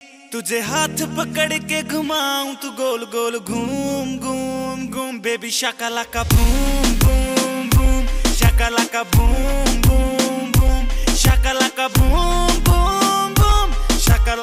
तुझे हाथ पकड़ के घुमाऊं तू गोल गोल घूम घूम घूम baby shakalaka boom boom boom shakalaka boom